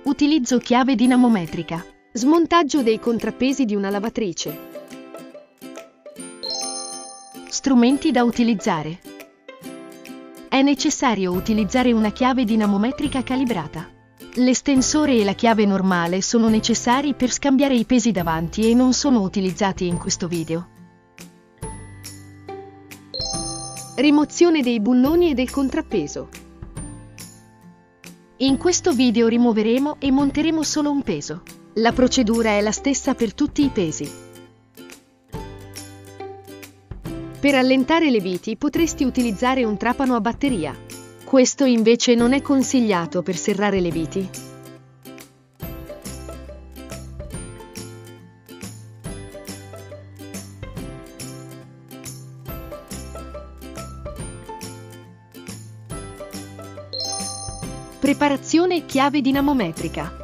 Utilizzo chiave dinamometrica. Smontaggio dei contrappesi di una lavatrice. Strumenti da utilizzare. È necessario utilizzare una chiave dinamometrica calibrata. L'estensore e la chiave normale sono necessari per scambiare i pesi davanti e non sono utilizzati in questo video. Rimozione dei bulloni e del contrappeso. In questo video rimuoveremo e monteremo solo un peso. La procedura è la stessa per tutti i pesi. Per allentare le viti potresti utilizzare un trapano a batteria. Questo invece non è consigliato per serrare le viti. Preparazione chiave dinamometrica.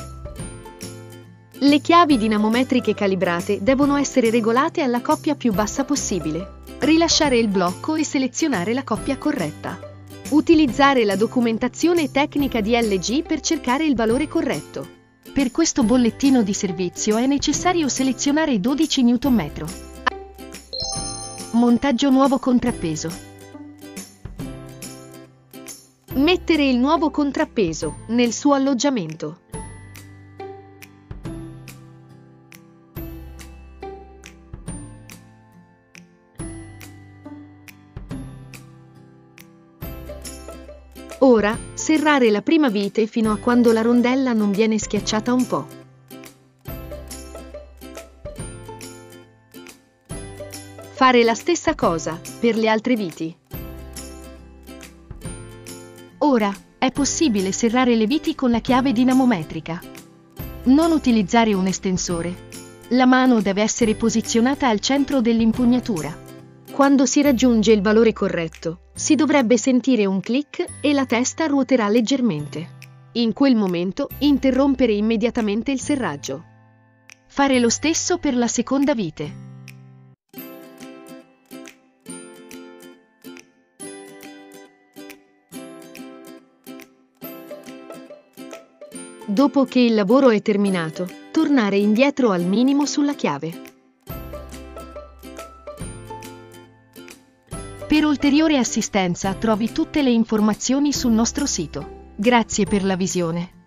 Le chiavi dinamometriche calibrate devono essere regolate alla coppia più bassa possibile. Rilasciare il blocco e selezionare la coppia corretta. Utilizzare la documentazione tecnica di LG per cercare il valore corretto. Per questo bollettino di servizio è necessario selezionare 12 Nm. Montaggio nuovo contrappeso. Mettere il nuovo contrappeso nel suo alloggiamento. Ora, serrare la prima vite fino a quando la rondella non viene schiacciata un po'. Fare la stessa cosa per le altre viti. Ora, è possibile serrare le viti con la chiave dinamometrica. Non utilizzare un estensore. La mano deve essere posizionata al centro dell'impugnatura. Quando si raggiunge il valore corretto, si dovrebbe sentire un click e la testa ruoterà leggermente. In quel momento, interrompere immediatamente il serraggio. Fare lo stesso per la seconda vite. Dopo che il lavoro è terminato, tornare indietro al minimo sulla chiave. Per ulteriore assistenza trovi tutte le informazioni sul nostro sito. Grazie per la visione.